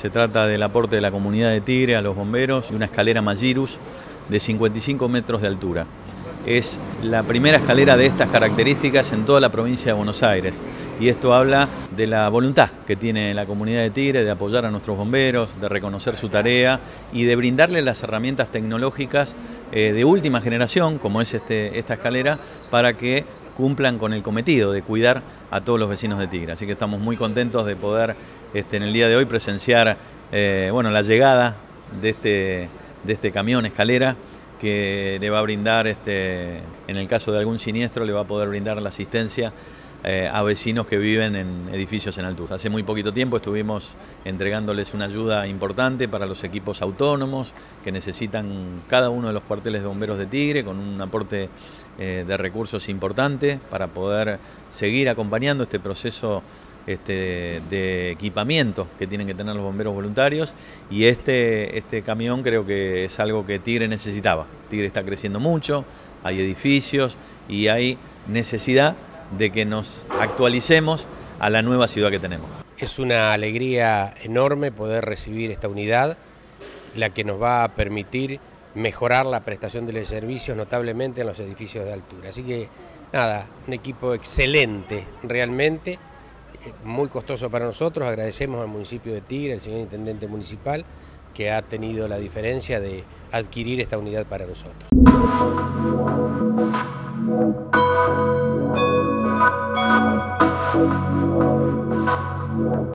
Se trata del aporte de la comunidad de Tigre a los bomberos y una escalera Magirus de 55 metros de altura. Es la primera escalera de estas características en toda la provincia de Buenos Aires y esto habla de la voluntad que tiene la comunidad de Tigre de apoyar a nuestros bomberos, de reconocer su tarea y de brindarles las herramientas tecnológicas de última generación, como es esta escalera, para que cumplan con el cometido de cuidar a todos los vecinos de Tigre. Así que estamos muy contentos de poder en el día de hoy presenciar la llegada de este camión escalera que le va a brindar, en el caso de algún siniestro, le va a poder brindar la asistencia a vecinos que viven en edificios en altura. Hace muy poquito tiempo estuvimos entregándoles una ayuda importante para los equipos autónomos que necesitan cada uno de los cuarteles de bomberos de Tigre, con un aporte de recursos importante para poder seguir acompañando este proceso de equipamiento que tienen que tener los bomberos voluntarios, y este camión creo que es algo que Tigre necesitaba. Tigre está creciendo mucho, hay edificios y hay necesidad de que nos actualicemos a la nueva ciudad que tenemos. Es una alegría enorme poder recibir esta unidad, la que nos va a permitir mejorar la prestación de los servicios notablemente en los edificios de altura. Así que nada, un equipo excelente realmente. Muy costoso para nosotros. Agradecemos al municipio de Tigre, al señor intendente municipal, que ha tenido la diferencia de adquirir esta unidad para nosotros.